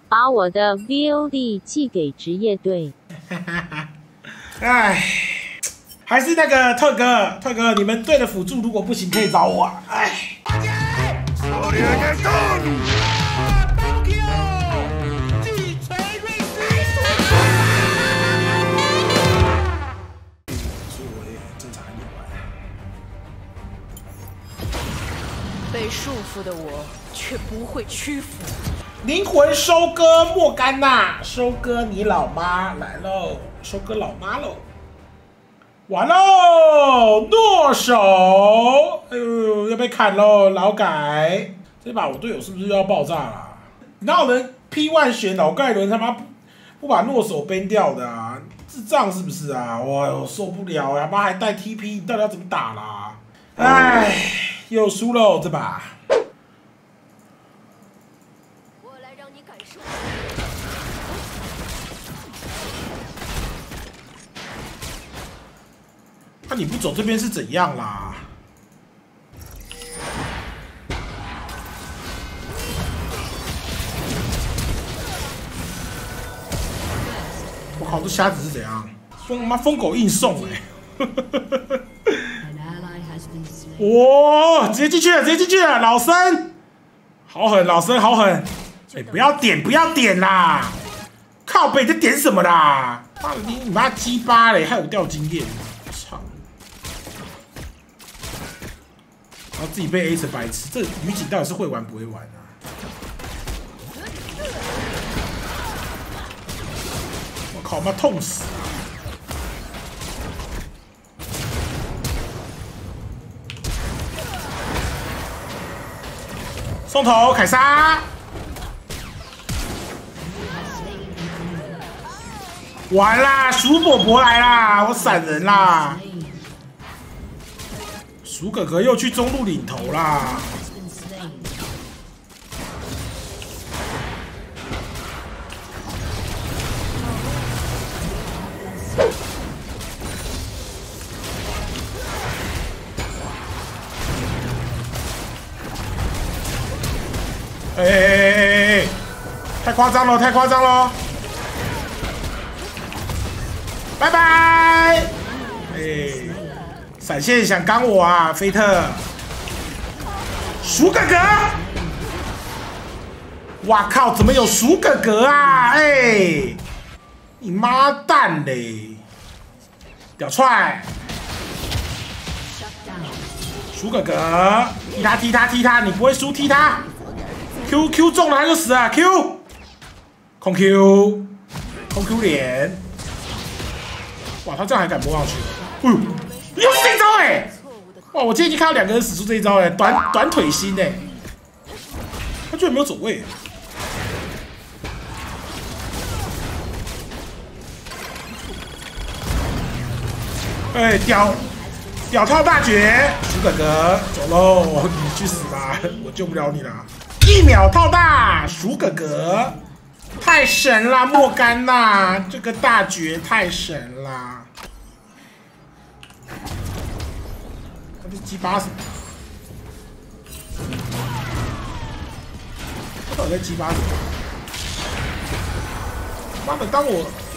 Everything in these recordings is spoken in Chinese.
把我的 VOD 寄给职业队。 哎，还是那个特哥，你们队的辅助如果不行可以找我啊。哎。 被束缚的我却不会屈服。 灵魂收割莫甘娜，收割你老妈来喽，收割老妈喽！完喽，剁手！哎呦，要被砍喽，劳改！这把我队友是不是又要爆炸了？哪有人 P1 选老盖伦他妈不把诺手 ban 掉的啊？智障是不是啊？哇呦，受不了，他妈还带 TP， 到底要怎么打啦？哎，又输喽这把。 我来让你感受。 那你不走这边是怎样啦？我靠，这瞎子是怎样？疯狗硬送哎！哇，直接进去了，老生，好狠，老生好狠！哎，不要点啦！靠北，你在点什么啦？妈的，你妈鸡巴嘞，害我掉经验！操！然后自己被 A 成白痴，这女警到底是会玩不会玩啊？我靠，妈痛死！送头，凯撒！完啦，鼠伯伯来啦，我闪人啦！鼠哥哥又去中路领头啦！哎，太夸张了！拜拜！哎，闪现想刚我啊，菲特！鼠哥哥！哇靠，怎么有鼠哥哥啊？哎，你妈蛋嘞！屌踹！鼠哥哥，踢他！你不会输，踢他 ！Q 中了他就死啊 ！Q， 空 Q 脸！哇，他这样还敢摸上去？哎呦，又是这一招哎！哇，我今天已经看到2个人使出这一招哎，短腿心哎，他居然没有走位。哎，屌套大绝，鼠哥哥走喽，你去死吧，我救不了你啦！1秒套大，鼠哥哥太神啦，莫甘娜这个大绝太神啦！他这鸡巴什么？他到底在鸡巴什么？妈的，当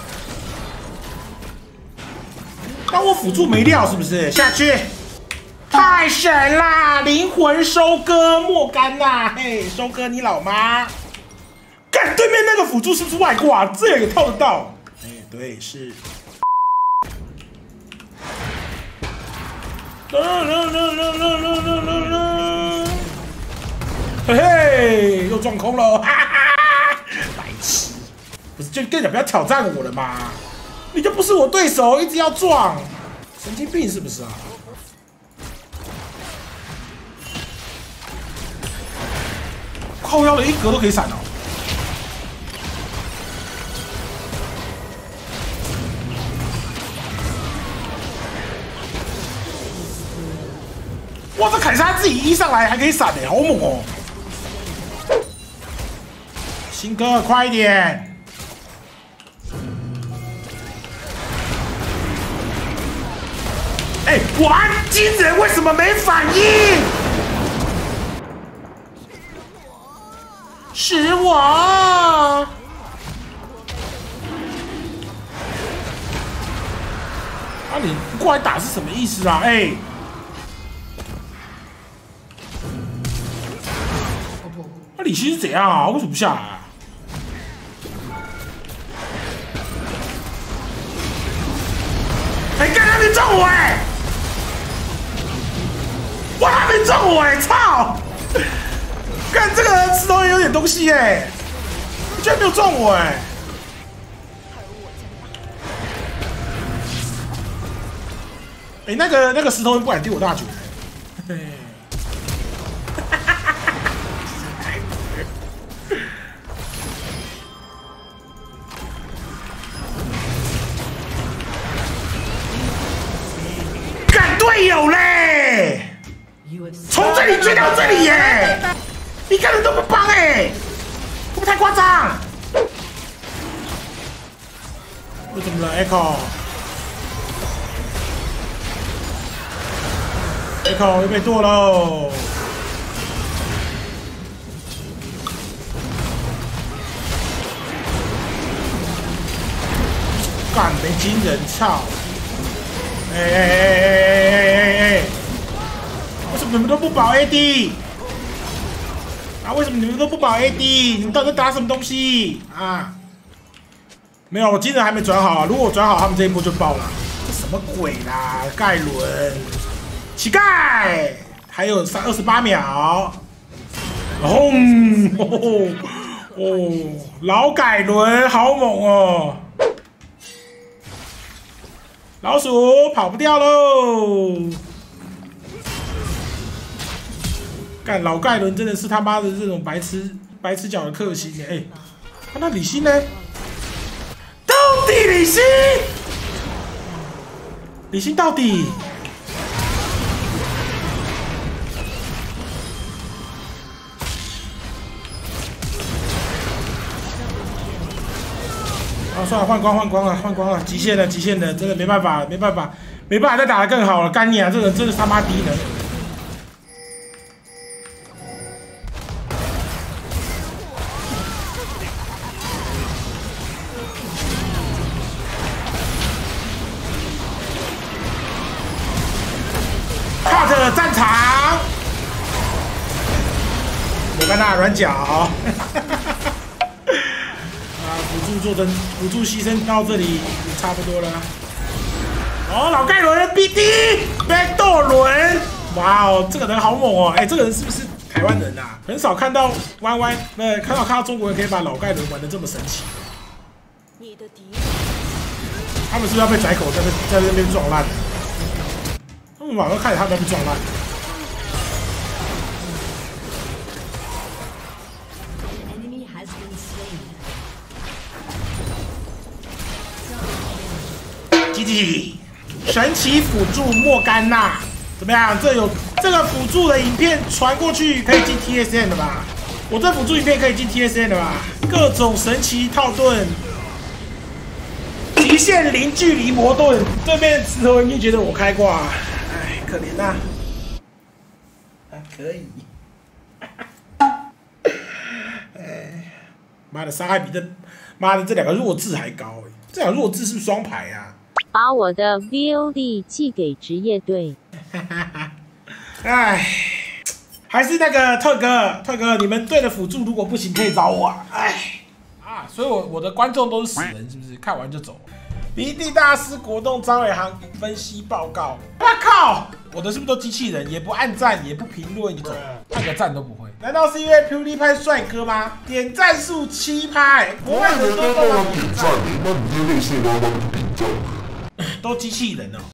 我辅助没料是不是？下去，太神啦！灵魂收割莫甘娜，嘿，收割你老妈！干，对面那个辅助是不是外挂？这也套得到？哎，对，是。嘿嘿，又撞空了，哈哈！白痴，不是就跟你不要挑战我了吗？你就不是我对手，一直要撞，神经病是不是啊？靠腰的一格都可以闪哦！哇，这凯撒自己一上来还可以闪的，好猛哦！新哥，快一点！哎，我按金人为什么没反应？是我。 过来打是什么意思啊？哎，那李信是怎样啊？为什么不下来啊？哎，干他没中我哎！哇，他没中我哎！操！干这个石头也有点东西哎，居然没有撞我哎！哎，那个石头人不敢丢我大绝。干队友嘞！从这里追到这里耶！一个人都不帮哎，会不会太夸张？又怎么了 ？Echo 又被剁喽！干没金人操！哎！为什么你们都不保 AD？ 啊，为什么你们都不保 AD？ 你们到底打什么东西啊？没有，我金人还没转好啊！如果我转好，他们这一波就爆了。这什么鬼啦？盖伦，乞丐，还有28秒。哦，老盖伦好猛哦！老鼠跑不掉喽！干老盖伦真的是他妈的这种白痴角的克星哎！那李信呢？到底李信到底？啊，算了，换光了，极限了，真的没办法再打得更好了，干你啊！这个真的是他妈低能。cut 战场，我跟他软脚。辅助牺牲到这里也差不多了。哦，老盖伦 BD backdoor 轮，哇哦，这个人好猛哦！哎，这个人是不是台湾人啊？很少看到很少看到中国人可以把老盖伦玩得这么神奇。他们是不是要被宰口在那边撞烂？他们马上看着他们被撞烂。GG， 神奇辅助莫甘娜，怎么样？这个辅助的影片传过去可以进 TSM 的吧？我这辅助影片可以进 TSM 的吧？各种神奇套盾，极限零距离魔盾，对面石头人就觉得我开挂，哎，可怜呐！可以，哎，妈的，伤害比这两个弱智还高哎！这两个弱智是不是双排啊？ 把我的 VOD 寄给职业队。 哎，还是那个特哥，你们队的辅助如果不行可以找我啊！哎，所以我的观众都是死人是不是？看完就走。BD 大师国栋张伟航分析报告。我靠，我的是不是都机器人？也不按赞，也不评论就走，按个赞都不会。难道是因为 PewDiePie 帅哥吗？点赞数7%，国外人都帮忙点赞，那你这类似汪汪的评价。都机器人哦。